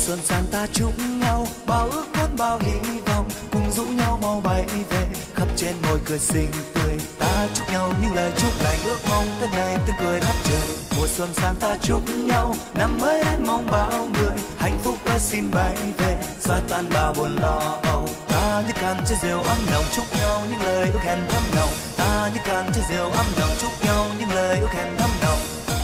xuân sang ta chúc nhau bao ước muốn bao hy vọng, cùng rủ nhau mau bay về khắp trên môi cười xinh tươi. Ta chúc nhau những lời chúc lành, ước mong tất ngày tiếng cười khắp trời. Mùa xuân sang ta chúc nhau năm mới đến mong bao người hạnh phúc ơi xin bay về xóa tan bao buồn lo âu. Ta như can chơi rượu ấm nồng chúc nhau những lời ước hẹn thắm nồng. Ta như can chơi rượu ấm nồng chúc nhau những lời ước hẹn thắm nồng.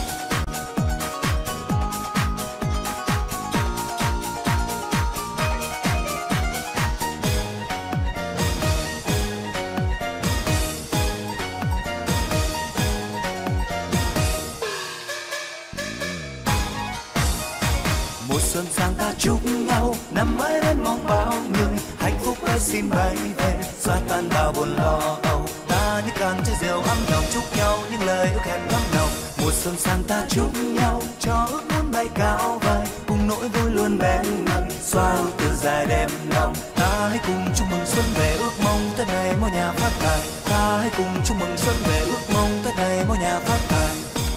Xuân sang ta chúc nhau năm mới đến mong bao người hạnh phúc ơi xin bay về xóa tan bao buồn lo âu. Ta như can chơi rượu ấm nồng chúc nhau những lời ước hẹn thắm nồng. Mùa xuân sang ta chúc nhau cho ước muốn bay cao vời cùng nỗi vui luôn bên người xóa ưu tư dài đêm nồng. Ta hãy cùng chúc mừng xuân về ước mong tới ngày mỗi nhà phát tài. Ta hãy cùng chúc mừng xuân về ước mong tới ngày mỗi nhà phát tài.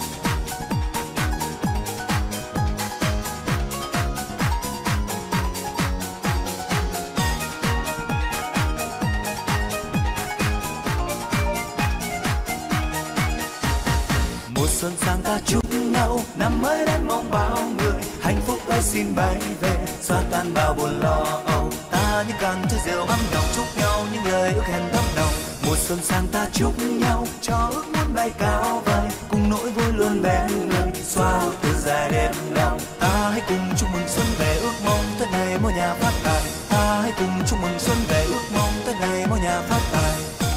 Xuân sang ta chúc nhau năm mới đến mong bao người hạnh phúc ơi xin bay về xóa tan bao buồn lo âu. Ta như can chơi rượu ấm nồng chúc nhau những lời ước hẹn thắm nồng. Mùa xuân sang ta chúc nhau cho ước muốn bay cao vời cùng nỗi vui luôn bên người xóa ưu tư dài đêm nồng. Ta hãy cùng chúc mừng xuân về ước mong tới ngày mỗi nhà phát tài. Ta hãy cùng chúc mừng xuân về ước mong tới ngày mỗi nhà phát tài.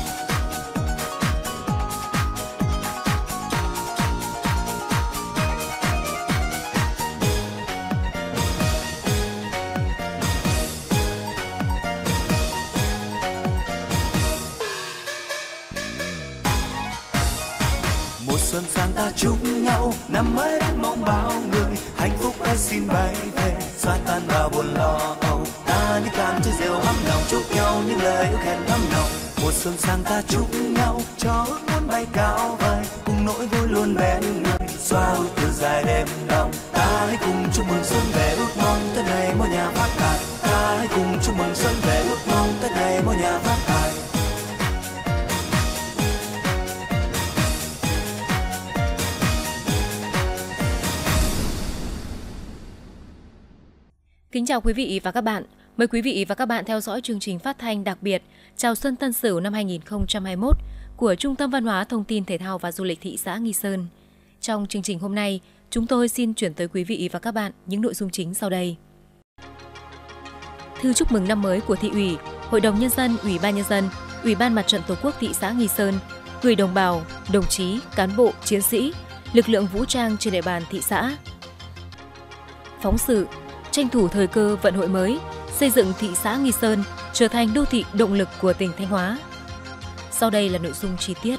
Xuân sang ta chúc nhau năm mới đến mong bao người hạnh phúc ơi xin bay về xóa tan bao buồn lo âu. Ta như can chơi rượu ấm nồng chúc nhau những lời ước hẹn thắm nồng. Mùa xuân sang ta chúc nhau cho ước muốn bay cao vời cùng nỗi vui luôn bên người xóa ưu tư dài đêm nồng. Ta hãy cùng chúc mừng xuân về ước mong tới ngày mỗi nhà phát tài. Ta hãy cùng chúc mừng xuân về ước mong tới ngày mỗi nhà phát tài. Kính chào quý vị và các bạn. Mời quý vị và các bạn theo dõi chương trình phát thanh đặc biệt Chào Xuân Tân Sửu năm 2021 của Trung tâm Văn hóa Thông tin Thể thao và Du lịch thị xã Nghi Sơn. Trong chương trình hôm nay, chúng tôi xin chuyển tới quý vị và các bạn những nội dung chính sau đây. Thư chúc mừng năm mới của Thị ủy, Hội đồng Nhân dân, Ủy ban Nhân dân, Ủy ban Mặt trận Tổ quốc thị xã Nghi Sơn gửi đồng bào, đồng chí, cán bộ, chiến sĩ, lực lượng vũ trang trên địa bàn thị xã. Phóng sự tranh thủ thời cơ vận hội mới, xây dựng thị xã Nghi Sơn trở thành đô thị động lực của tỉnh Thanh Hóa. Sau đây là nội dung chi tiết.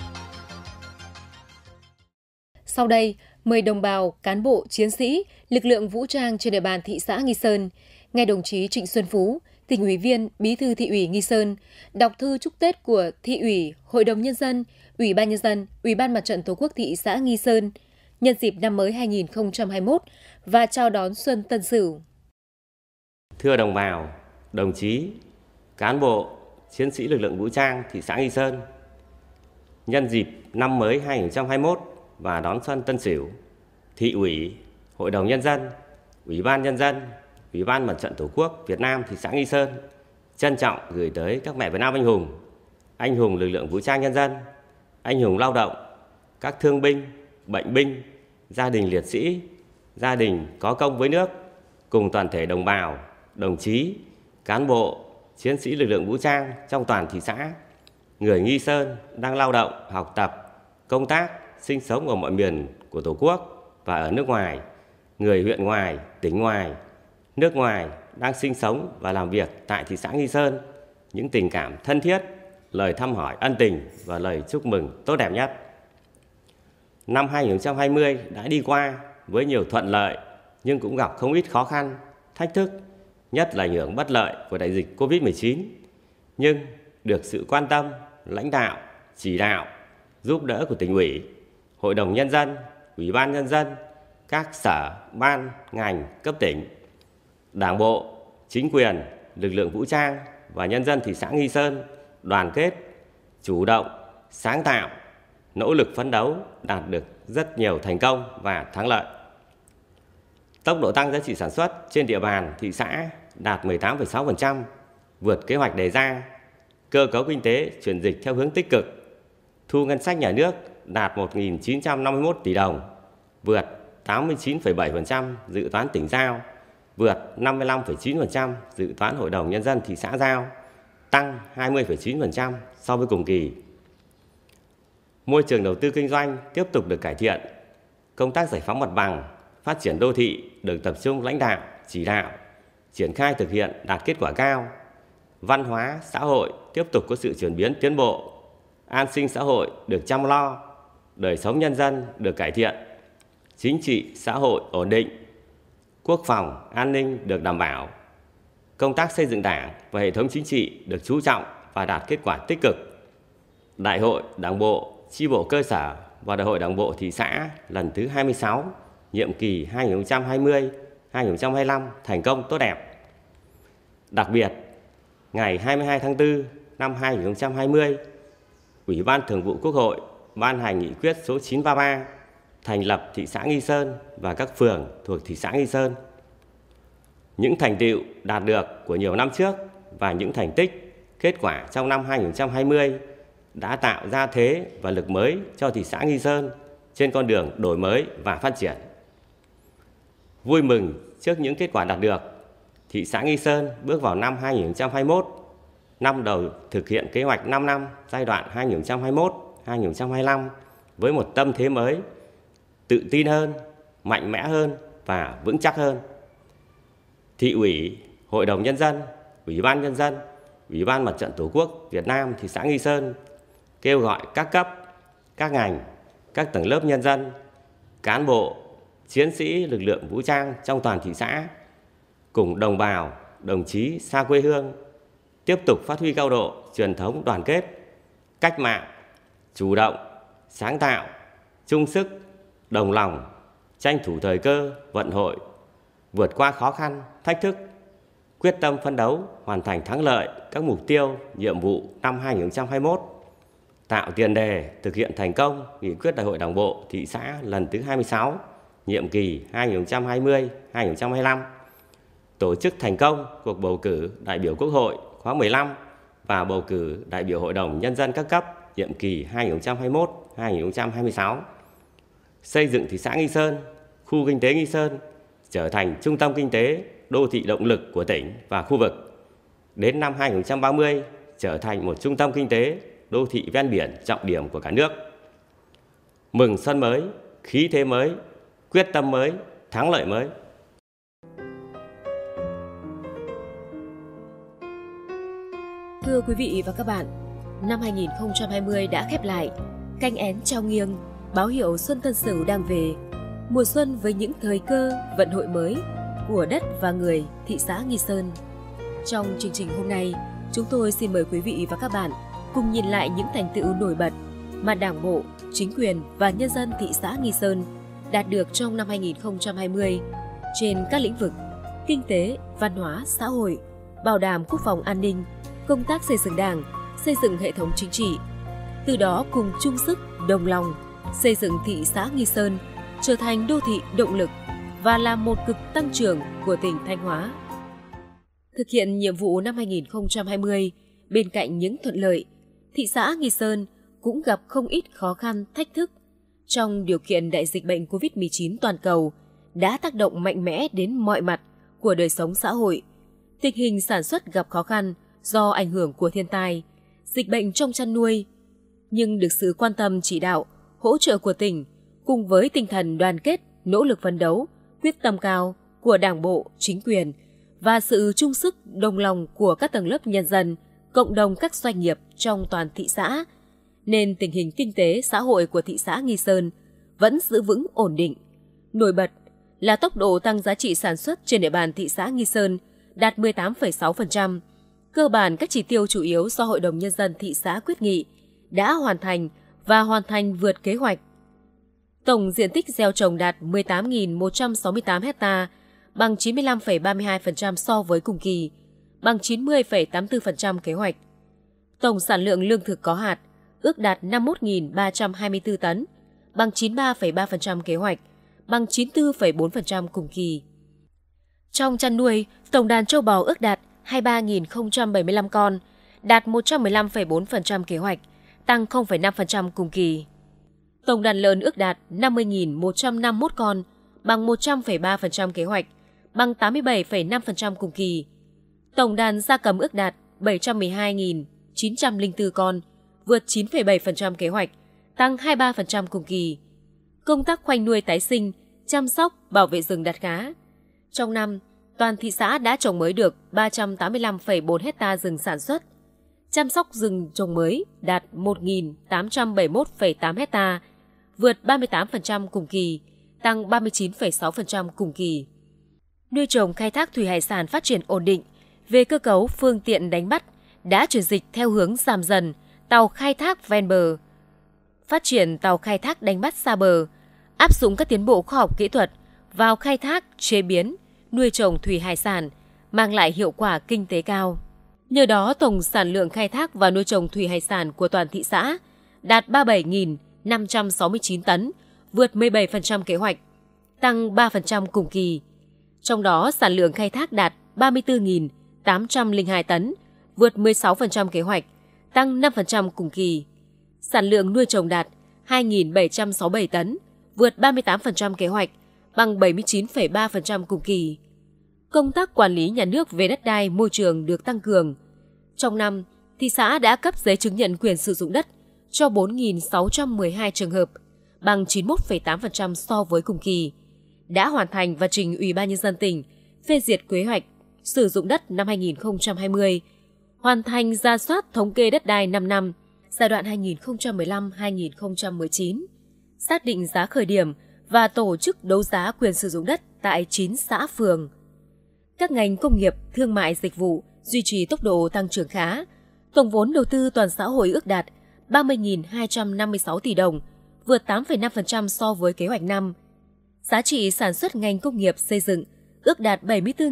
Sau đây, mời đồng bào, cán bộ, chiến sĩ, lực lượng vũ trang trên địa bàn thị xã Nghi Sơn, nghe đồng chí Trịnh Xuân Phú, tỉnh ủy viên, bí thư thị ủy Nghi Sơn, đọc thư chúc Tết của Thị ủy, Hội đồng Nhân dân, Ủy ban Nhân dân, Ủy ban Mặt trận Tổ quốc thị xã Nghi Sơn, nhân dịp năm mới 2021 và chào đón Xuân Tân Sửu. Thưa đồng bào, đồng chí, cán bộ, chiến sĩ lực lượng vũ trang thị xã Nghi Sơn, nhân dịp năm mới 2021 và đón Xuân Tân Sửu, Thị ủy, Hội đồng Nhân dân, Ủy ban Nhân dân, Ủy ban Mặt trận Tổ quốc Việt Nam thị xã Nghi Sơn trân trọng gửi tới các mẹ Việt Nam anh hùng lực lượng vũ trang nhân dân, anh hùng lao động, các thương binh, bệnh binh, gia đình liệt sĩ, gia đình có công với nước, cùng toàn thể đồng bào, đồng chí, cán bộ, chiến sĩ lực lượng vũ trang trong toàn thị xã, người Nghi Sơn đang lao động, học tập, công tác, sinh sống ở mọi miền của Tổ quốc và ở nước ngoài, người huyện ngoài, tỉnh ngoài, nước ngoài đang sinh sống và làm việc tại thị xã Nghi Sơn, những tình cảm thân thiết, lời thăm hỏi ân tình và lời chúc mừng tốt đẹp nhất. Năm 2020 đã đi qua với nhiều thuận lợi nhưng cũng gặp không ít khó khăn, thách thức, nhất là ảnh hưởng bất lợi của đại dịch Covid-19. Nhưng được sự quan tâm, lãnh đạo, chỉ đạo, giúp đỡ của tỉnh ủy, Hội đồng Nhân dân, Ủy ban Nhân dân, các sở, ban, ngành, cấp tỉnh, Đảng bộ, chính quyền, lực lượng vũ trang và nhân dân thị xã Nghi Sơn đoàn kết, chủ động, sáng tạo, nỗ lực phấn đấu đạt được rất nhiều thành công và thắng lợi. Tốc độ tăng giá trị sản xuất trên địa bàn thị xã đạt 18,6%, vượt kế hoạch đề ra. Cơ cấu kinh tế chuyển dịch theo hướng tích cực. Thu ngân sách nhà nước đạt 1.951 tỷ đồng, vượt 89,7% dự toán tỉnh giao, vượt 55,9% dự toán Hội đồng Nhân dân thị xã giao, tăng 20,9% so với cùng kỳ. Môi trường đầu tư kinh doanh tiếp tục được cải thiện. Công tác giải phóng mặt bằng, phát triển đô thị được tập trung lãnh đạo, chỉ đạo, triển khai thực hiện đạt kết quả cao. Văn hóa, xã hội tiếp tục có sự chuyển biến tiến bộ. An sinh xã hội được chăm lo, đời sống nhân dân được cải thiện. Chính trị, xã hội ổn định. Quốc phòng, an ninh được đảm bảo. Công tác xây dựng Đảng và hệ thống chính trị được chú trọng và đạt kết quả tích cực. Đại hội Đảng bộ, chi bộ cơ sở và Đại hội Đảng bộ thị xã lần thứ 26, nhiệm kỳ 2020-2025 thành công tốt đẹp. Đặc biệt, ngày 22 tháng 4 năm 2020, Ủy ban Thường vụ Quốc hội ban hành nghị quyết số 933 thành lập thị xã Nghi Sơn và các phường thuộc thị xã Nghi Sơn. Những thành tựu đạt được của nhiều năm trước và những thành tích, kết quả trong năm 2020 đã tạo ra thế và lực mới cho thị xã Nghi Sơn trên con đường đổi mới và phát triển. Vui mừng trước những kết quả đạt được, thị xã Nghi Sơn bước vào năm 2021, năm đầu thực hiện kế hoạch 5 năm giai đoạn 2021-2025 với một tâm thế mới, tự tin hơn, mạnh mẽ hơn và vững chắc hơn. Thị ủy, Hội đồng Nhân dân, Ủy ban Nhân dân, Ủy ban Mặt trận Tổ quốc Việt Nam thị xã Nghi Sơn kêu gọi các cấp, các ngành, các tầng lớp nhân dân, cán bộ, chiến sĩ lực lượng vũ trang trong toàn thị xã cùng đồng bào, đồng chí xa quê hương tiếp tục phát huy cao độ truyền thống đoàn kết, cách mạng, chủ động, sáng tạo, chung sức, đồng lòng, tranh thủ thời cơ, vận hội, vượt qua khó khăn, thách thức, quyết tâm phấn đấu hoàn thành thắng lợi các mục tiêu, nhiệm vụ năm 2021, tạo tiền đề thực hiện thành công nghị quyết Đại hội Đảng bộ thị xã lần thứ 26, nhiệm kỳ 2020-2025, tổ chức thành công cuộc bầu cử đại biểu Quốc hội khóa 15 và bầu cử đại biểu Hội đồng Nhân dân các cấp nhiệm kỳ 2021-2026, xây dựng thị xã Nghi Sơn, khu kinh tế Nghi Sơn trở thành trung tâm kinh tế, đô thị động lực của tỉnh và khu vực. Đến năm 2030 trở thành một trung tâm kinh tế, đô thị ven biển trọng điểm của cả nước. Mừng xuân mới, khí thế mới, quyết tâm mới, thắng lợi mới. Thưa quý vị và các bạn, năm 2020 đã khép lại, canh én trao nghiêng, báo hiệu Xuân Tân Sửu đang về. Mùa xuân với những thời cơ, vận hội mới của đất và người thị xã Nghi Sơn. Trong chương trình hôm nay, chúng tôi xin mời quý vị và các bạn cùng nhìn lại những thành tựu nổi bật mà Đảng bộ, chính quyền và nhân dân thị xã Nghi Sơn đạt được trong năm 2020 trên các lĩnh vực kinh tế, văn hóa, xã hội, bảo đảm quốc phòng an ninh, công tác xây dựng Đảng, xây dựng hệ thống chính trị. Từ đó cùng chung sức, đồng lòng xây dựng thị xã Nghi Sơn trở thành đô thị động lực và là một cực tăng trưởng của tỉnh Thanh Hóa. Thực hiện nhiệm vụ năm 2020, bên cạnh những thuận lợi, thị xã Nghi Sơn cũng gặp không ít khó khăn, thách thức trong điều kiện đại dịch bệnh COVID-19 toàn cầu đã tác động mạnh mẽ đến mọi mặt của đời sống xã hội. Tình hình sản xuất gặp khó khăn do ảnh hưởng của thiên tai, dịch bệnh trong chăn nuôi, nhưng được sự quan tâm chỉ đạo, hỗ trợ của tỉnh cùng với tinh thần đoàn kết, nỗ lực phấn đấu, quyết tâm cao của Đảng bộ, chính quyền và sự chung sức đồng lòng của các tầng lớp nhân dân, cộng đồng các doanh nghiệp trong toàn thị xã, nên tình hình kinh tế xã hội của thị xã Nghi Sơn vẫn giữ vững ổn định. Nổi bật là tốc độ tăng giá trị sản xuất trên địa bàn thị xã Nghi Sơn đạt 18,6%. Cơ bản các chỉ tiêu chủ yếu do Hội đồng Nhân dân thị xã quyết nghị đã hoàn thành và hoàn thành vượt kế hoạch. Tổng diện tích gieo trồng đạt 18.168 ha bằng 95,32% so với cùng kỳ, bằng 90,84% kế hoạch. Tổng sản lượng lương thực có hạt ước đạt 51.324 tấn, bằng 93,3% kế hoạch, bằng 94,4% cùng kỳ. Trong chăn nuôi, tổng đàn trâu bò ước đạt 23.075 con, đạt 115,4% kế hoạch, tăng 0,5% cùng kỳ. Tổng đàn lợn ước đạt 50.151 con, bằng 100,3% kế hoạch, bằng 87,5% cùng kỳ. Tổng đàn gia cầm ước đạt 712.904 con, vượt 9,7% kế hoạch, tăng 23% cùng kỳ. Công tác khoanh nuôi tái sinh, chăm sóc, bảo vệ rừng đạt khá. Trong năm, toàn thị xã đã trồng mới được 385,4 hecta rừng sản xuất. Chăm sóc rừng trồng mới đạt 1.871,8 hecta, vượt 38% cùng kỳ, tăng 39,6% cùng kỳ. Nuôi trồng khai thác thủy hải sản phát triển ổn định, về cơ cấu phương tiện đánh bắt đã chuyển dịch theo hướng giảm dần tàu khai thác ven bờ, phát triển tàu khai thác đánh bắt xa bờ, áp dụng các tiến bộ khoa học kỹ thuật vào khai thác, chế biến, nuôi trồng thủy hải sản, mang lại hiệu quả kinh tế cao. Nhờ đó, tổng sản lượng khai thác và nuôi trồng thủy hải sản của toàn thị xã đạt 37.569 tấn, vượt 17% kế hoạch, tăng 3% cùng kỳ. Trong đó, sản lượng khai thác đạt 34.802 tấn, vượt 16% kế hoạch, tăng 5% cùng kỳ. Sản lượng nuôi trồng đạt 2.767 tấn, vượt 38% kế hoạch, bằng 79,3% cùng kỳ. Công tác quản lý nhà nước về đất đai môi trường được tăng cường. Trong năm, thị xã đã cấp giấy chứng nhận quyền sử dụng đất cho 4.612 trường hợp, bằng 91,8% so với cùng kỳ. Đã hoàn thành và trình Ủy ban Nhân dân tỉnh phê duyệt kế hoạch sử dụng đất năm 2020, hoàn thành rà soát thống kê đất đai 5 năm, giai đoạn 2015-2019, xác định giá khởi điểm và tổ chức đấu giá quyền sử dụng đất tại 9 xã phường. Các ngành công nghiệp, thương mại, dịch vụ duy trì tốc độ tăng trưởng khá. Tổng vốn đầu tư toàn xã hội ước đạt 30.256 tỷ đồng, vượt 8,5% so với kế hoạch năm. Giá trị sản xuất ngành công nghiệp xây dựng ước đạt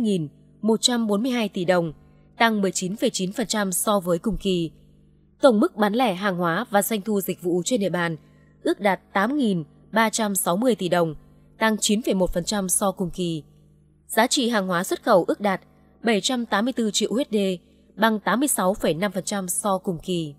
74.142 tỷ đồng, tăng 19,9% so với cùng kỳ. Tổng mức bán lẻ hàng hóa và doanh thu dịch vụ trên địa bàn ước đạt 8.360 tỷ đồng, tăng 9,1% so cùng kỳ. Giá trị hàng hóa xuất khẩu ước đạt 784 triệu USD, bằng 86,5% so cùng kỳ.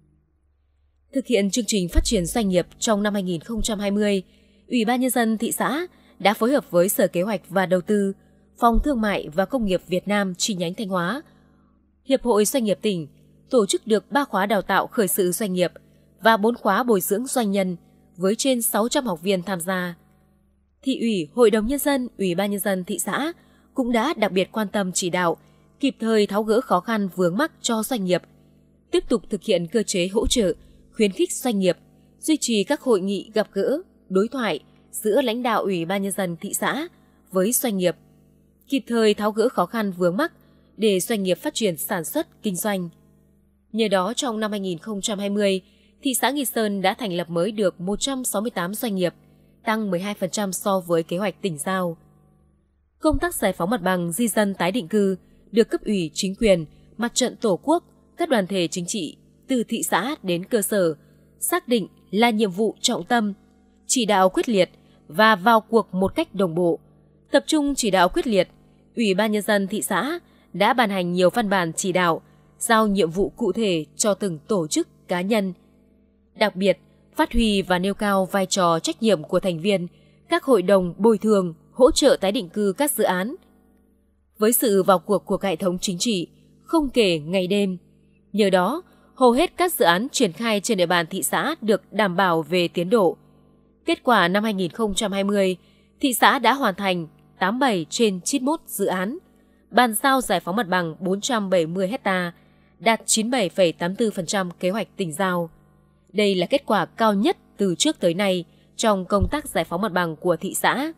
Thực hiện chương trình phát triển doanh nghiệp trong năm 2020, Ủy ban Nhân dân thị xã đã phối hợp với Sở Kế hoạch và Đầu tư, Phòng Thương mại và Công nghiệp Việt Nam chi nhánh Thanh Hóa, Hiệp hội Doanh nghiệp tỉnh tổ chức được 3 khóa đào tạo khởi sự doanh nghiệp và 4 khóa bồi dưỡng doanh nhân với trên 600 học viên tham gia. Thị ủy, Hội đồng Nhân dân, Ủy ban Nhân dân thị xã cũng đã đặc biệt quan tâm chỉ đạo, kịp thời tháo gỡ khó khăn vướng mắc cho doanh nghiệp, tiếp tục thực hiện cơ chế hỗ trợ, khuyến khích doanh nghiệp, duy trì các hội nghị gặp gỡ, đối thoại giữa lãnh đạo Ủy ban Nhân dân thị xã với doanh nghiệp, kịp thời tháo gỡ khó khăn vướng mắc để doanh nghiệp phát triển sản xuất, kinh doanh. Nhờ đó, trong năm 2020, thị xã Nghi Sơn đã thành lập mới được 168 doanh nghiệp, tăng 12% so với kế hoạch tỉnh giao. Công tác giải phóng mặt bằng, di dân tái định cư được cấp ủy chính quyền, mặt trận Tổ quốc, các đoàn thể chính trị từ thị xã đến cơ sở xác định là nhiệm vụ trọng tâm, chỉ đạo quyết liệt và vào cuộc một cách đồng bộ. Tập trung chỉ đạo quyết liệt, Ủy ban Nhân dân thị xã đã ban hành nhiều văn bản chỉ đạo, giao nhiệm vụ cụ thể cho từng tổ chức, cá nhân. Đặc biệt, phát huy và nêu cao vai trò trách nhiệm của thành viên, các hội đồng bồi thường, hỗ trợ tái định cư các dự án. Với sự vào cuộc của hệ thống chính trị, không kể ngày đêm, nhờ đó, hầu hết các dự án triển khai trên địa bàn thị xã được đảm bảo về tiến độ. Kết quả năm 2020, thị xã đã hoàn thành 87 trên 91 dự án, bàn giao giải phóng mặt bằng 470 hecta, đạt 97,84% kế hoạch tỉnh giao. Đây là kết quả cao nhất từ trước tới nay trong công tác giải phóng mặt bằng của thị xã.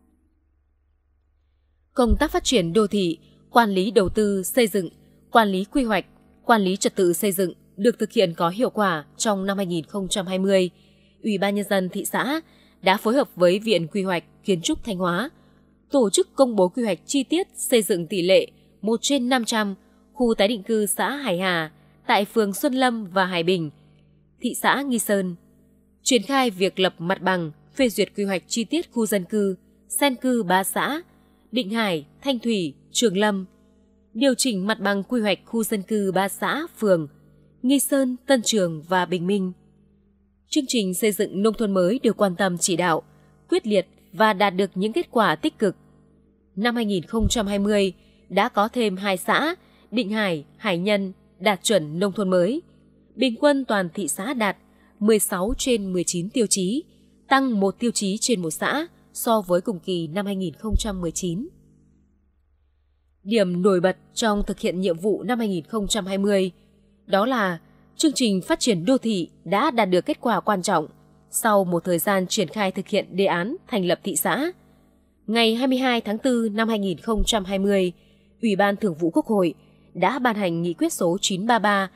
Công tác phát triển đô thị, quản lý đầu tư xây dựng, quản lý quy hoạch, quản lý trật tự xây dựng được thực hiện có hiệu quả trong năm 2020. Ủy ban Nhân dân thị xã đã phối hợp với Viện Quy hoạch Kiến trúc Thanh Hóa tổ chức công bố quy hoạch chi tiết xây dựng tỷ lệ 1/500 khu tái định cư xã Hải Hà tại phường Xuân Lâm và Hải Bình, thị xã Nghi Sơn. Triển khai việc lập mặt bằng, phê duyệt quy hoạch chi tiết khu dân cư, xen cư 3 xã, Định Hải, Thanh Thủy, Trường Lâm. Điều chỉnh mặt bằng quy hoạch khu dân cư 3 xã, phường, Nghi Sơn, Tân Trường và Bình Minh. Chương trình xây dựng nông thôn mới được quan tâm chỉ đạo, quyết liệt và đạt được những kết quả tích cực. Năm 2020 đã có thêm 2 xã, Định Hải, Hải Nhân đạt chuẩn nông thôn mới. Bình quân toàn thị xã đạt 16/19 tiêu chí, tăng 1 tiêu chí trên một xã so với cùng kỳ năm 2019. Điểm nổi bật trong thực hiện nhiệm vụ năm 2020 đó là chương trình phát triển đô thị đã đạt được kết quả quan trọng sau một thời gian triển khai thực hiện đề án thành lập thị xã. Ngày 22 tháng 4 năm 2020, Ủy ban Thường vụ Quốc hội đã ban hành nghị quyết số 933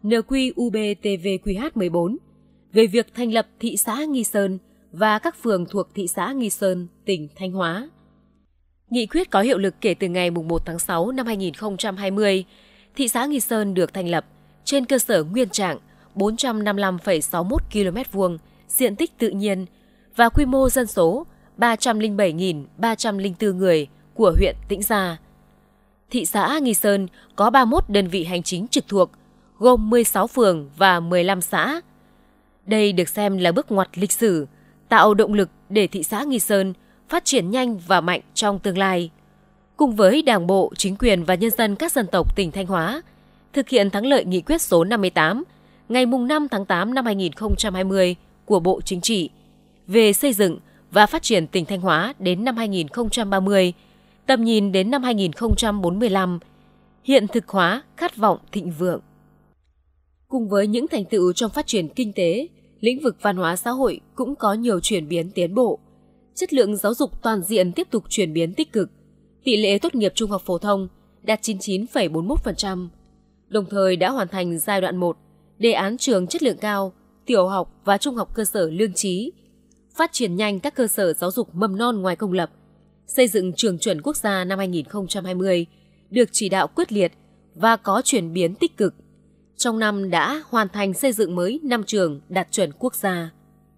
NQ-UB-TVQH14 về việc thành lập thị xã Nghi Sơn và các phường thuộc thị xã Nghi Sơn, tỉnh Thanh Hóa. Nghị quyết có hiệu lực kể từ ngày 1 tháng 6 năm 2020. Thị xã Nghi Sơn được thành lập trên cơ sở nguyên trạng 455,61 km2, diện tích tự nhiên và quy mô dân số 307.304 người của huyện Tĩnh Gia. Thị xã Nghi Sơn có 31 đơn vị hành chính trực thuộc, gồm 16 phường và 15 xã. Đây được xem là bước ngoặt lịch sử, tạo động lực để thị xã Nghi Sơn phát triển nhanh và mạnh trong tương lai. Cùng với Đảng bộ, chính quyền và nhân dân các dân tộc tỉnh Thanh Hóa, thực hiện thắng lợi nghị quyết số 58 ngày 5 tháng 8 năm 2020 của Bộ Chính trị về xây dựng và phát triển tỉnh Thanh Hóa đến năm 2030, tầm nhìn đến năm 2045, hiện thực hóa khát vọng thịnh vượng. Cùng với những thành tựu trong phát triển kinh tế, lĩnh vực văn hóa xã hội cũng có nhiều chuyển biến tiến bộ. Chất lượng giáo dục toàn diện tiếp tục chuyển biến tích cực. Tỷ lệ tốt nghiệp trung học phổ thông đạt 99,41%, đồng thời đã hoàn thành giai đoạn 1, đề án trường chất lượng cao, tiểu học và trung học cơ sở Lương Trí, phát triển nhanh các cơ sở giáo dục mầm non ngoài công lập, xây dựng trường chuẩn quốc gia năm 2020, được chỉ đạo quyết liệt và có chuyển biến tích cực. Trong năm đã hoàn thành xây dựng mới 5 trường đạt chuẩn quốc gia.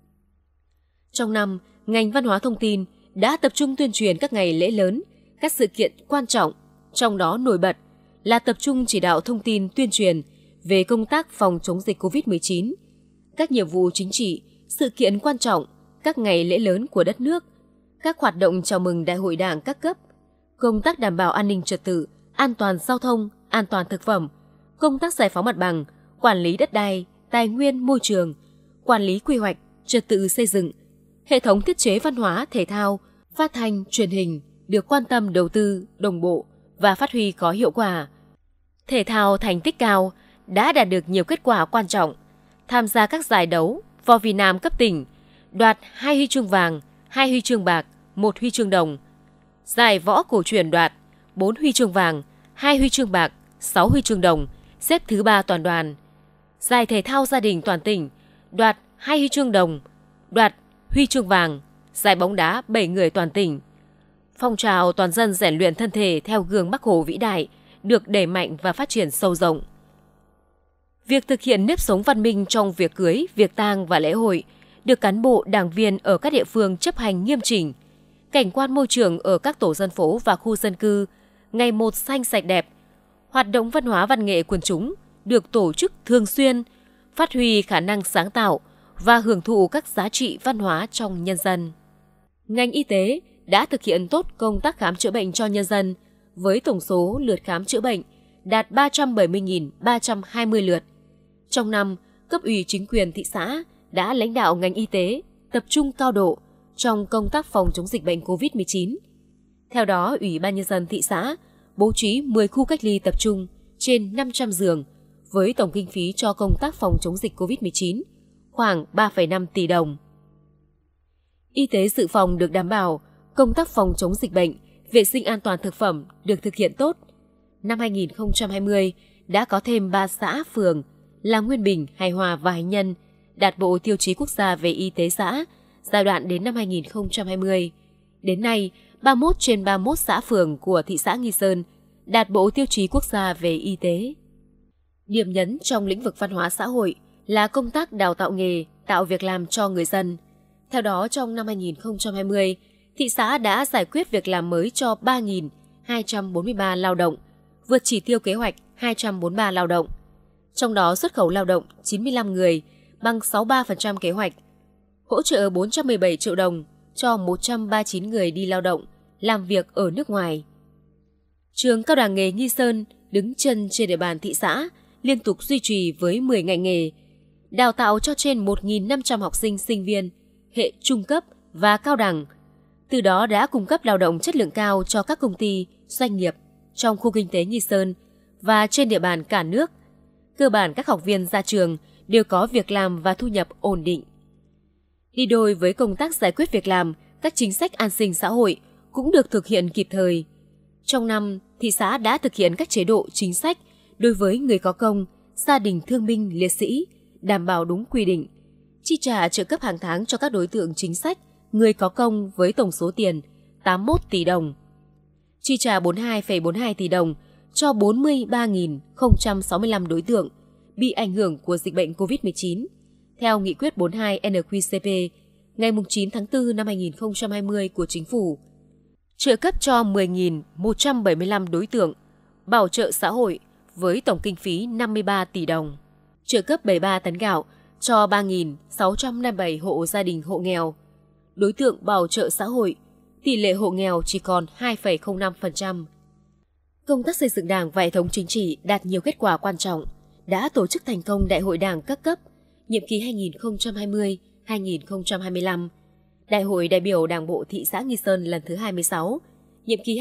Trong năm, ngành văn hóa thông tin đã tập trung tuyên truyền các ngày lễ lớn, các sự kiện quan trọng, trong đó nổi bật là tập trung chỉ đạo thông tin tuyên truyền về công tác phòng chống dịch COVID-19, các nhiệm vụ chính trị, sự kiện quan trọng, các ngày lễ lớn của đất nước, các hoạt động chào mừng Đại hội Đảng các cấp, công tác đảm bảo an ninh trật tự, an toàn giao thông, an toàn thực phẩm, công tác giải phóng mặt bằng, quản lý đất đai, tài nguyên môi trường, quản lý quy hoạch, trật tự xây dựng, hệ thống thiết chế văn hóa, thể thao, phát thanh, truyền hình được quan tâm đầu tư, đồng bộ và phát huy có hiệu quả. Thể thao thành tích cao đã đạt được nhiều kết quả quan trọng, tham gia các giải đấu võ Việt Nam cấp tỉnh, đoạt 2 huy chương vàng, 2 huy chương bạc, 1 huy chương đồng. Giải võ cổ truyền đoạt 4 huy chương vàng, 2 huy chương bạc, 6 huy chương đồng, xếp thứ 3 toàn đoàn. Giải thể thao gia đình toàn tỉnh đoạt 2 huy chương đồng, đoạt huy chương vàng. Giải bóng đá 7 người toàn tỉnh. Phong trào toàn dân rèn luyện thân thể theo gương Bác Hồ vĩ đại được đẩy mạnh và phát triển sâu rộng. Việc thực hiện nếp sống văn minh trong việc cưới, việc tang và lễ hội được cán bộ, đảng viên ở các địa phương chấp hành nghiêm chỉnh. Cảnh quan môi trường ở các tổ dân phố và khu dân cư ngày một xanh sạch đẹp. Hoạt động văn hóa văn nghệ quần chúng được tổ chức thường xuyên, phát huy khả năng sáng tạo và hưởng thụ các giá trị văn hóa trong nhân dân. Ngành y tế đã thực hiện tốt công tác khám chữa bệnh cho nhân dân với tổng số lượt khám chữa bệnh đạt 370.320 lượt. Trong năm, cấp ủy chính quyền thị xã đã lãnh đạo ngành y tế tập trung cao độ trong công tác phòng chống dịch bệnh COVID-19. Theo đó, Ủy ban Nhân dân thị xã bố trí 10 khu cách ly tập trung trên 500 giường với tổng kinh phí cho công tác phòng chống dịch COVID-19 khoảng 3,5 tỷ đồng. Y tế dự phòng được đảm bảo, công tác phòng chống dịch bệnh, vệ sinh an toàn thực phẩm được thực hiện tốt. Năm 2020 đã có thêm 3 xã, phường là Nguyên Bình, Hải Hòa và Hải Nhân đạt bộ tiêu chí quốc gia về y tế xã giai đoạn đến năm 2020. Đến nay, 31 trên 31 xã phường của thị xã Nghi Sơn đạt Bộ Tiêu chí Quốc gia về y tế. Điểm nhấn trong lĩnh vực văn hóa xã hội là công tác đào tạo nghề, tạo việc làm cho người dân. Theo đó, trong năm 2020, thị xã đã giải quyết việc làm mới cho 3.243 lao động, vượt chỉ tiêu kế hoạch 243 lao động. Trong đó xuất khẩu lao động 95 người, bằng 63% kế hoạch. Hỗ trợ 417 triệu đồng cho 139 người đi lao động, làm việc ở nước ngoài. Trường Cao đẳng nghề Nghi Sơn đứng chân trên địa bàn thị xã, liên tục duy trì với 10 ngành nghề, đào tạo cho trên 1.500 học sinh sinh viên, hệ trung cấp và cao đẳng. Từ đó đã cung cấp lao động chất lượng cao cho các công ty, doanh nghiệp trong khu kinh tế Nghi Sơn và trên địa bàn cả nước. Cơ bản các học viên ra trường đều có việc làm và thu nhập ổn định. Đi đôi với công tác giải quyết việc làm, các chính sách an sinh xã hội cũng được thực hiện kịp thời. Trong năm, thị xã đã thực hiện các chế độ chính sách đối với người có công, gia đình thương binh liệt sĩ, đảm bảo đúng quy định, chi trả trợ cấp hàng tháng cho các đối tượng chính sách, người có công với tổng số tiền 81 tỷ đồng, chi trả 42,42 tỷ đồng cho 43.065 đối tượng bị ảnh hưởng của dịch bệnh COVID-19, theo Nghị quyết 42 NQ-CP ngày 9 tháng 4 năm 2020 của Chính phủ. Trợ cấp cho 10.175 đối tượng, bảo trợ xã hội với tổng kinh phí 53 tỷ đồng. Trợ cấp 73 tấn gạo cho 3.657 hộ gia đình hộ nghèo. Đối tượng bảo trợ xã hội, tỷ lệ hộ nghèo chỉ còn 2,05%. Công tác xây dựng Đảng và hệ thống chính trị đạt nhiều kết quả quan trọng, đã tổ chức thành công Đại hội Đảng các cấp, nhiệm kỳ 2020-2025, Đại hội đại biểu Đảng bộ thị xã Nghi Sơn lần thứ 26, nhiệm kỳ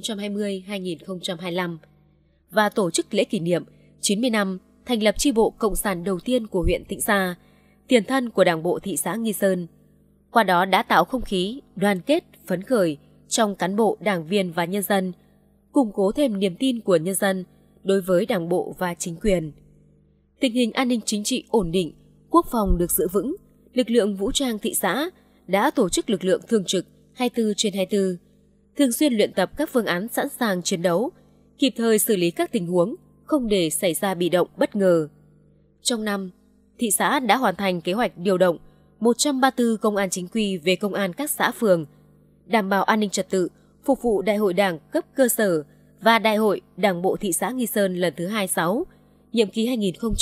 2020-2025, và tổ chức lễ kỷ niệm 90 năm thành lập chi bộ Cộng sản đầu tiên của huyện Tĩnh Gia, tiền thân của Đảng bộ thị xã Nghi Sơn. Qua đó đã tạo không khí đoàn kết, phấn khởi trong cán bộ, đảng viên và nhân dân, củng cố thêm niềm tin của nhân dân đối với Đảng bộ và chính quyền. Tình hình an ninh chính trị ổn định, quốc phòng được giữ vững, lực lượng vũ trang thị xã đã tổ chức lực lượng thường trực 24 trên 24, thường xuyên luyện tập các phương án sẵn sàng chiến đấu, kịp thời xử lý các tình huống, không để xảy ra bị động bất ngờ. Trong năm, thị xã đã hoàn thành kế hoạch điều động 134 công an chính quy về công an các xã phường, đảm bảo an ninh trật tự, phục vụ Đại hội Đảng cấp cơ sở và Đại hội Đảng bộ thị xã Nghi Sơn lần thứ 26, nhiệm kỳ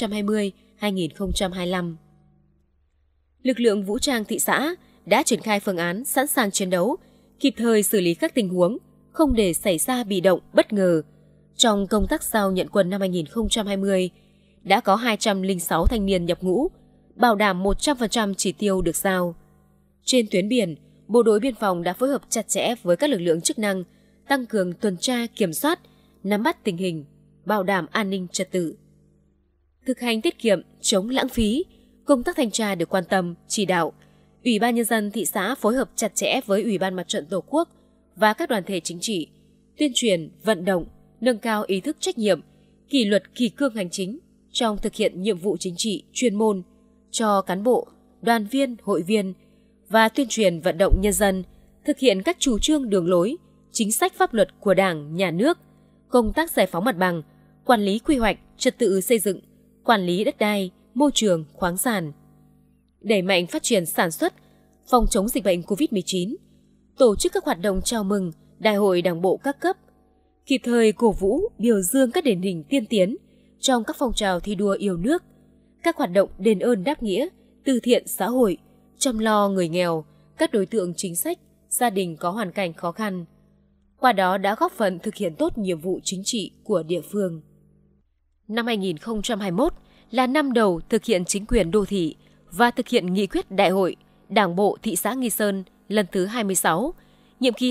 2020-2025. Lực lượng vũ trang thị xã đã triển khai phương án sẵn sàng chiến đấu, kịp thời xử lý các tình huống, không để xảy ra bị động bất ngờ. Trong công tác giao nhận quân năm 2020, đã có 206 thanh niên nhập ngũ, bảo đảm 100% chỉ tiêu được giao. Trên tuyến biển, Bộ đội Biên phòng đã phối hợp chặt chẽ với các lực lượng chức năng, tăng cường tuần tra kiểm soát, nắm bắt tình hình, bảo đảm an ninh trật tự. Thực hành tiết kiệm, chống lãng phí, công tác thanh tra được quan tâm, chỉ đạo. Ủy ban Nhân dân thị xã phối hợp chặt chẽ với Ủy ban Mặt trận Tổ quốc và các đoàn thể chính trị, tuyên truyền, vận động, nâng cao ý thức trách nhiệm, kỷ luật kỷ cương hành chính trong thực hiện nhiệm vụ chính trị, chuyên môn cho cán bộ, đoàn viên, hội viên và tuyên truyền vận động nhân dân thực hiện các chủ trương đường lối, chính sách pháp luật của Đảng, Nhà nước, công tác giải phóng mặt bằng, quản lý quy hoạch, trật tự xây dựng, quản lý đất đai, môi trường, khoáng sản. Đẩy mạnh phát triển sản xuất, phòng chống dịch bệnh COVID-19, tổ chức các hoạt động chào mừng Đại hội Đảng bộ các cấp, kịp thời cổ vũ, biểu dương các điển hình tiên tiến trong các phong trào thi đua yêu nước, các hoạt động đền ơn đáp nghĩa, từ thiện xã hội, chăm lo người nghèo, các đối tượng chính sách, gia đình có hoàn cảnh khó khăn. Qua đó đã góp phần thực hiện tốt nhiệm vụ chính trị của địa phương. Năm 2021 là năm đầu thực hiện chính quyền đô thị và thực hiện nghị quyết Đại hội Đảng bộ thị xã Nghi Sơn lần thứ 26, nhiệm kỳ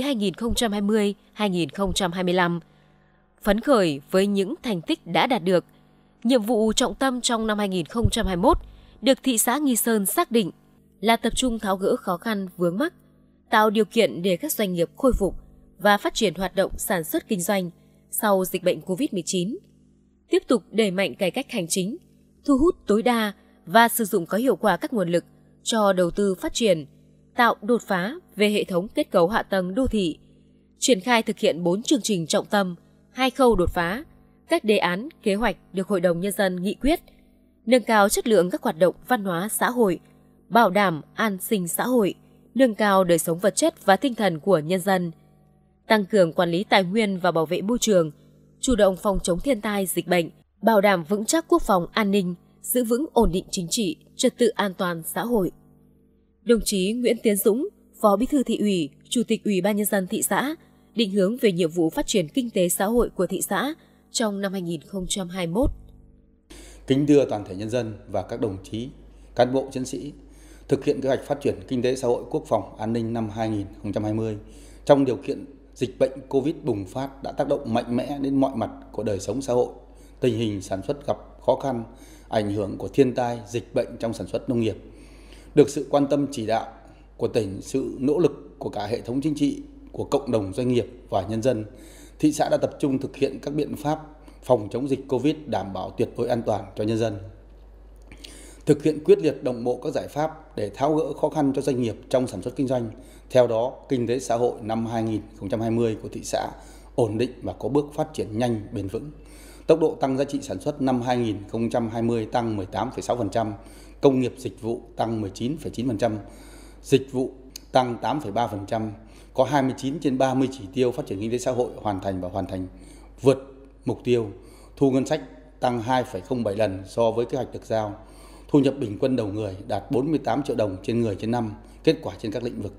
2020-2025. Phấn khởi với những thành tích đã đạt được, nhiệm vụ trọng tâm trong năm 2021 được thị xã Nghi Sơn xác định là tập trung tháo gỡ khó khăn vướng mắc, tạo điều kiện để các doanh nghiệp khôi phục và phát triển hoạt động sản xuất kinh doanh sau dịch bệnh COVID-19. Tiếp tục đẩy mạnh cải cách hành chính, thu hút tối đa và sử dụng có hiệu quả các nguồn lực cho đầu tư phát triển, tạo đột phá về hệ thống kết cấu hạ tầng đô thị, triển khai thực hiện 4 chương trình trọng tâm, 2 khâu đột phá, các đề án, kế hoạch được Hội đồng Nhân dân nghị quyết, nâng cao chất lượng các hoạt động văn hóa xã hội, bảo đảm an sinh xã hội, nâng cao đời sống vật chất và tinh thần của nhân dân, tăng cường quản lý tài nguyên và bảo vệ môi trường, chủ động phòng chống thiên tai, dịch bệnh, bảo đảm vững chắc quốc phòng an ninh, giữ vững ổn định chính trị, trật tự an toàn xã hội. Đồng chí Nguyễn Tiến Dũng, Phó Bí thư Thị ủy, Chủ tịch Ủy ban Nhân dân thị xã, định hướng về nhiệm vụ phát triển kinh tế xã hội của thị xã trong năm 2021. Kính thưa toàn thể nhân dân và các đồng chí, cán bộ chiến sĩ, thực hiện kế hoạch phát triển kinh tế xã hội quốc phòng an ninh năm 2020 trong điều kiện dịch bệnh Covid bùng phát đã tác động mạnh mẽ đến mọi mặt của đời sống xã hội, tình hình sản xuất gặp khó khăn, ảnh hưởng của thiên tai, dịch bệnh trong sản xuất nông nghiệp. Được sự quan tâm chỉ đạo của tỉnh, sự nỗ lực của cả hệ thống chính trị, của cộng đồng doanh nghiệp và nhân dân, thị xã đã tập trung thực hiện các biện pháp phòng chống dịch Covid đảm bảo tuyệt đối an toàn cho nhân dân. Thực hiện quyết liệt đồng bộ các giải pháp để tháo gỡ khó khăn cho doanh nghiệp trong sản xuất kinh doanh. Theo đó, kinh tế xã hội năm 2020 của thị xã ổn định và có bước phát triển nhanh, bền vững. Tốc độ tăng giá trị sản xuất năm 2020 tăng 18,6%, công nghiệp dịch vụ tăng 19,9%, dịch vụ tăng 8,3%, có 29 trên 30 chỉ tiêu phát triển kinh tế xã hội hoàn thành vượt mục tiêu. Thu ngân sách tăng 2,07 lần so với kế hoạch được giao. Thu nhập bình quân đầu người đạt 48 triệu đồng trên người trên năm, kết quả trên các lĩnh vực.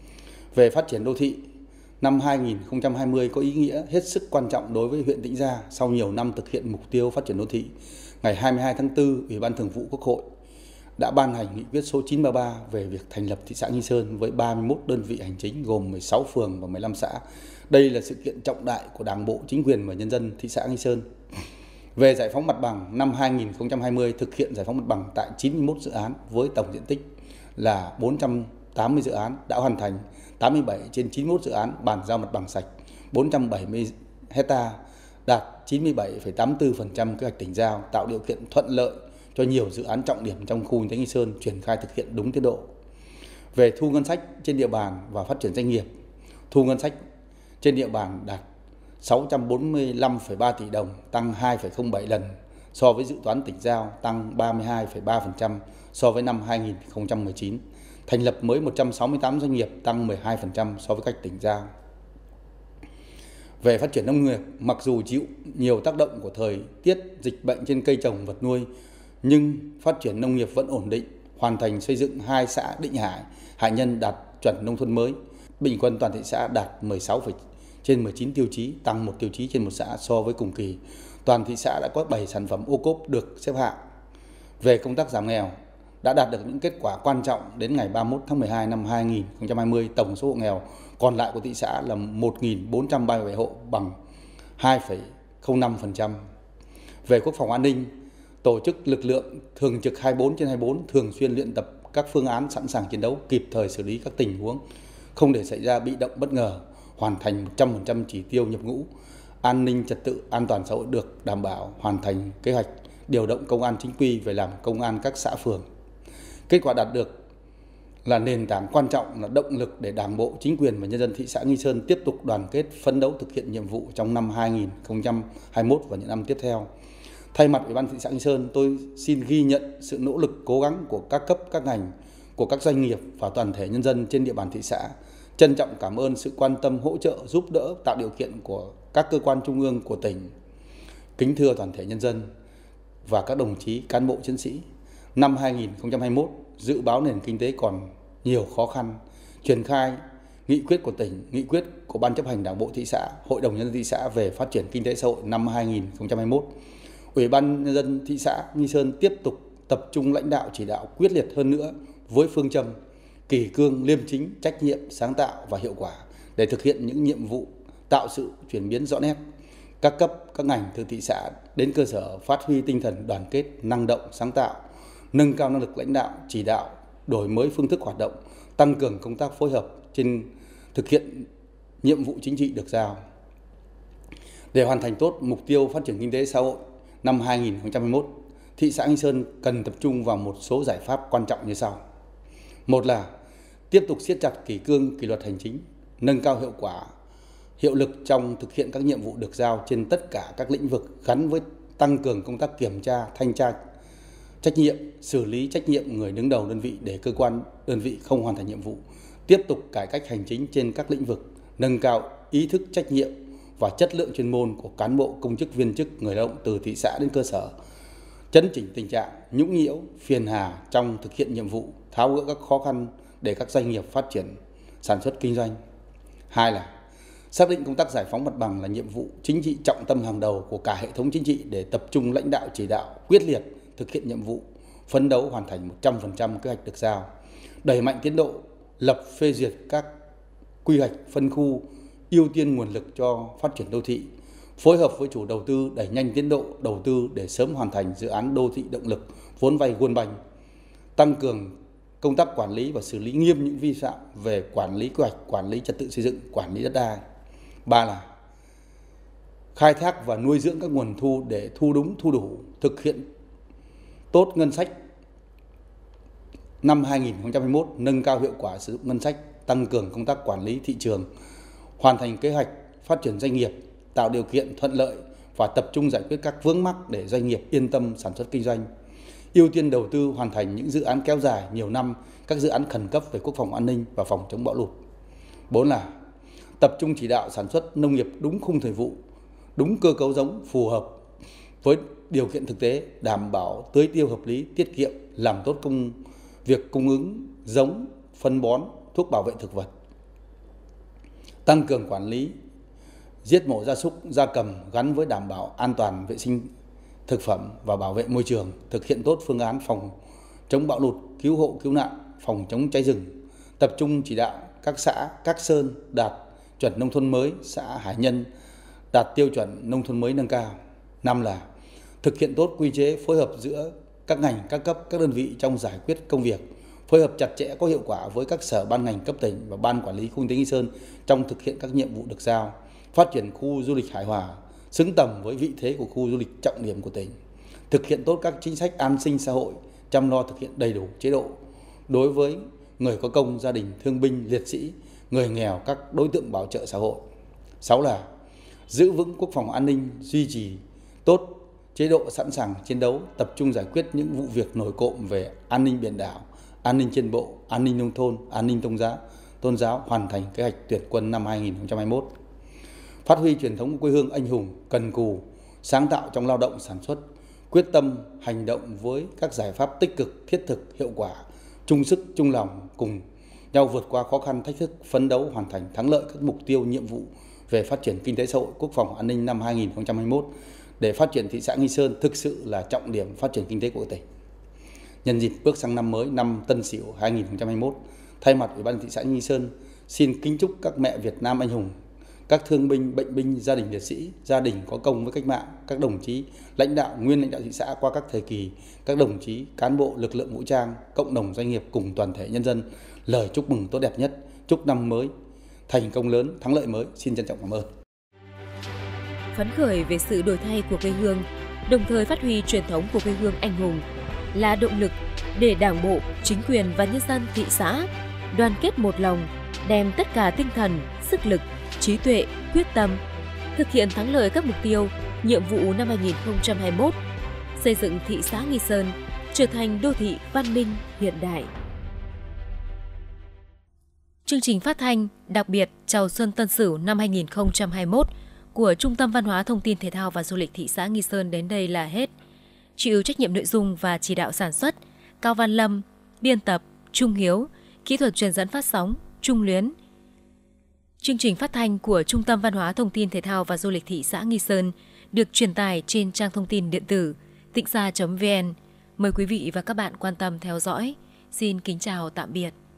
Về phát triển đô thị, năm 2020 có ý nghĩa hết sức quan trọng đối với huyện Tĩnh Gia sau nhiều năm thực hiện mục tiêu phát triển đô thị. Ngày 22 tháng 4, Ủy ban Thường vụ Quốc hội đã ban hành nghị quyết số 933 về việc thành lập thị xã Nghi Sơn với 31 đơn vị hành chính gồm 16 phường và 15 xã. Đây là sự kiện trọng đại của Đảng bộ, chính quyền và nhân dân thị xã Nghi Sơn. Về giải phóng mặt bằng, năm 2020 thực hiện giải phóng mặt bằng tại 91 dự án với tổng diện tích là 480 dự án đã hoàn thành, 87 trên 91 dự án bàn giao mặt bằng sạch, 470 hecta đạt 97,84% kế hoạch tỉnh giao, tạo điều kiện thuận lợi cho nhiều dự án trọng điểm trong khu kinh tế Nghi Sơn triển khai thực hiện đúng tiến độ. Về thu ngân sách trên địa bàn và phát triển doanh nghiệp, thu ngân sách trên địa bàn đạt 645,3 tỷ đồng, tăng 2,07 lần so với dự toán tỉnh giao, tăng 32,3% so với năm 2019. Thành lập mới 168 doanh nghiệp, tăng 12% so với cách tỉnh giao. Về phát triển nông nghiệp, mặc dù chịu nhiều tác động của thời tiết, dịch bệnh trên cây trồng vật nuôi, nhưng phát triển nông nghiệp vẫn ổn định, hoàn thành xây dựng 2 xã Định Hải, Hải Nhân đạt chuẩn nông thôn mới. Bình quân toàn thị xã đạt 16 trên 19 tiêu chí, tăng 1 tiêu chí trên một xã so với cùng kỳ. Toàn thị xã đã có 7 sản phẩm ô cốp được xếp hạng. Về công tác giảm nghèo, đã đạt được những kết quả quan trọng. Đến ngày 31 tháng 12 năm 2020, tổng số hộ nghèo còn lại của thị xã là 1.437 hộ, bằng 2,05%. Về quốc phòng an ninh, tổ chức lực lượng thường trực 24 trên 24 thường xuyên luyện tập các phương án sẵn sàng chiến đấu, kịp thời xử lý các tình huống, không để xảy ra bị động bất ngờ, hoàn thành 100% chỉ tiêu nhập ngũ. An ninh trật tự, an toàn xã hội được đảm bảo, hoàn thành kế hoạch điều động công an chính quy về làm công an các xã phường. Kết quả đạt được là nền tảng quan trọng, là động lực để Đảng bộ, chính quyền và nhân dân thị xã Nghi Sơn tiếp tục đoàn kết phấn đấu thực hiện nhiệm vụ trong năm 2021 và những năm tiếp theo. Thay mặt Ủy ban thị xã Nghi Sơn, tôi xin ghi nhận sự nỗ lực cố gắng của các cấp, các ngành, của các doanh nghiệp và toàn thể nhân dân trên địa bàn thị xã. Trân trọng cảm ơn sự quan tâm, hỗ trợ, giúp đỡ, tạo điều kiện của các cơ quan trung ương của tỉnh. Kính thưa toàn thể nhân dân và các đồng chí cán bộ chiến sĩ, năm 2021 dự báo nền kinh tế còn nhiều khó khăn. Triển khai nghị quyết của tỉnh, nghị quyết của Ban chấp hành Đảng bộ thị xã, Hội đồng nhân dân thị xã về phát triển kinh tế xã hội năm 2021. Ủy ban nhân dân thị xã Nghi Sơn tiếp tục tập trung lãnh đạo chỉ đạo quyết liệt hơn nữa với phương châm kỷ cương, liêm chính, trách nhiệm, sáng tạo và hiệu quả để thực hiện những nhiệm vụ tạo sự chuyển biến rõ nét. Các cấp, các ngành từ thị xã đến cơ sở phát huy tinh thần đoàn kết, năng động, sáng tạo, nâng cao năng lực lãnh đạo, chỉ đạo, đổi mới phương thức hoạt động, tăng cường công tác phối hợp trên thực hiện nhiệm vụ chính trị được giao. Để hoàn thành tốt mục tiêu phát triển kinh tế xã hội năm 2021, thị xã Nghi Sơn cần tập trung vào một số giải pháp quan trọng như sau. Một là tiếp tục siết chặt kỷ cương, kỷ luật hành chính, nâng cao hiệu quả hiệu lực trong thực hiện các nhiệm vụ được giao trên tất cả các lĩnh vực gắn với tăng cường công tác kiểm tra, thanh tra, trách nhiệm, xử lý trách nhiệm người đứng đầu đơn vị để cơ quan, đơn vị không hoàn thành nhiệm vụ, tiếp tục cải cách hành chính trên các lĩnh vực, nâng cao ý thức trách nhiệm và chất lượng chuyên môn của cán bộ, công chức, viên chức, người lao động từ thị xã đến cơ sở, chấn chỉnh tình trạng nhũng nhiễu, phiền hà trong thực hiện nhiệm vụ, tháo gỡ các khó khăn để các doanh nghiệp phát triển sản xuất kinh doanh. Hai là xác định công tác giải phóng mặt bằng là nhiệm vụ chính trị trọng tâm hàng đầu của cả hệ thống chính trị để tập trung lãnh đạo chỉ đạo quyết liệt thực hiện nhiệm vụ, phấn đấu hoàn thành 100% kế hoạch được giao, đẩy mạnh tiến độ lập phê duyệt các quy hoạch phân khu, ưu tiên nguồn lực cho phát triển đô thị, phối hợp với chủ đầu tư đẩy nhanh tiến độ đầu tư để sớm hoàn thành dự án đô thị động lực vốn vay World Bank, tăng cường công tác quản lý và xử lý nghiêm những vi phạm về quản lý quy hoạch, quản lý trật tự xây dựng, quản lý đất đai. Ba là khai thác và nuôi dưỡng các nguồn thu để thu đúng, thu đủ, thực hiện tốt ngân sách năm 2021, nâng cao hiệu quả sử dụng ngân sách, tăng cường công tác quản lý thị trường, hoàn thành kế hoạch phát triển doanh nghiệp, tạo điều kiện thuận lợi và tập trung giải quyết các vướng mắc để doanh nghiệp yên tâm sản xuất kinh doanh. Ưu tiên đầu tư hoàn thành những dự án kéo dài nhiều năm, các dự án khẩn cấp về quốc phòng an ninh và phòng chống bão lụt. 4 là tập trung chỉ đạo sản xuất nông nghiệp đúng khung thời vụ, đúng cơ cấu giống phù hợp với điều kiện thực tế, đảm bảo tưới tiêu hợp lý, tiết kiệm, làm tốt việc cung ứng giống, phân bón, thuốc bảo vệ thực vật. Tăng cường quản lý giết mổ gia súc, gia cầm gắn với đảm bảo an toàn vệ sinh thực phẩm và bảo vệ môi trường, thực hiện tốt phương án phòng chống bão lụt, cứu hộ cứu nạn, phòng chống cháy rừng, tập trung chỉ đạo các xã, các sơn đạt chuẩn nông thôn mới, xã Hải Nhân đạt tiêu chuẩn nông thôn mới nâng cao. 5 là thực hiện tốt quy chế phối hợp giữa các ngành, các cấp, các đơn vị trong giải quyết công việc, phối hợp chặt chẽ có hiệu quả với các sở ban ngành cấp tỉnh và ban quản lý khu kinh tế Nghi Sơn trong thực hiện các nhiệm vụ được giao, phát triển khu du lịch Hải Hòa xứng tầm với vị thế của khu du lịch trọng điểm của tỉnh, thực hiện tốt các chính sách an sinh xã hội, chăm lo thực hiện đầy đủ chế độ đối với người có công, gia đình thương binh, liệt sĩ, người nghèo, các đối tượng bảo trợ xã hội. 6 là giữ vững quốc phòng an ninh, duy trì tốt chế độ sẵn sàng chiến đấu, tập trung giải quyết những vụ việc nổi cộm về an ninh biển đảo, an ninh trên bộ, an ninh nông thôn, an ninh tôn giáo, hoàn thành kế hoạch tuyển quân năm 2021. Phát huy truyền thống quê hương anh hùng, cần cù, sáng tạo trong lao động sản xuất, quyết tâm hành động với các giải pháp tích cực, thiết thực, hiệu quả, chung sức, chung lòng, cùng nhau vượt qua khó khăn, thách thức, phấn đấu hoàn thành thắng lợi các mục tiêu, nhiệm vụ về phát triển kinh tế xã hội, quốc phòng an ninh năm 2021 để phát triển thị xã Nghi Sơn thực sự là trọng điểm phát triển kinh tế của tỉnh. Nhân dịp bước sang năm mới, năm Tân Sửu 2021, thay mặt Ủy ban thị xã Nghi Sơn xin kính chúc các mẹ Việt Nam anh hùng, các thương binh, bệnh binh, gia đình liệt sĩ, gia đình có công với cách mạng, các đồng chí lãnh đạo, nguyên lãnh đạo thị xã qua các thời kỳ, các đồng chí cán bộ lực lượng vũ trang, cộng đồng doanh nghiệp cùng toàn thể nhân dân lời chúc mừng tốt đẹp nhất, chúc năm mới thành công lớn, thắng lợi mới. Xin trân trọng cảm ơn. Phấn khởi về sự đổi thay của quê hương, đồng thời phát huy truyền thống của quê hương anh hùng là động lực để Đảng bộ, chính quyền và nhân dân thị xã đoàn kết một lòng, đem tất cả tinh thần, sức lực, trí tuệ, quyết tâm thực hiện thắng lợi các mục tiêu, nhiệm vụ năm 2021, xây dựng thị xã Nghi Sơn trở thành đô thị văn minh hiện đại. Chương trình phát thanh đặc biệt chào xuân Tân Sửu năm 2021 của Trung tâm Văn hóa Thông tin Thể thao và Du lịch thị xã Nghi Sơn đến đây là hết. Chịu trách nhiệm nội dung và chỉ đạo sản xuất Cao Văn Lâm, biên tập Trung Hiếu, kỹ thuật truyền dẫn phát sóng Trung Luyến. Chương trình phát thanh của Trung tâm Văn hóa Thông tin Thể thao và Du lịch thị xã Nghi Sơn được truyền tải trên trang thông tin điện tử tịnh gia.vn. Mời quý vị và các bạn quan tâm theo dõi. Xin kính chào tạm biệt.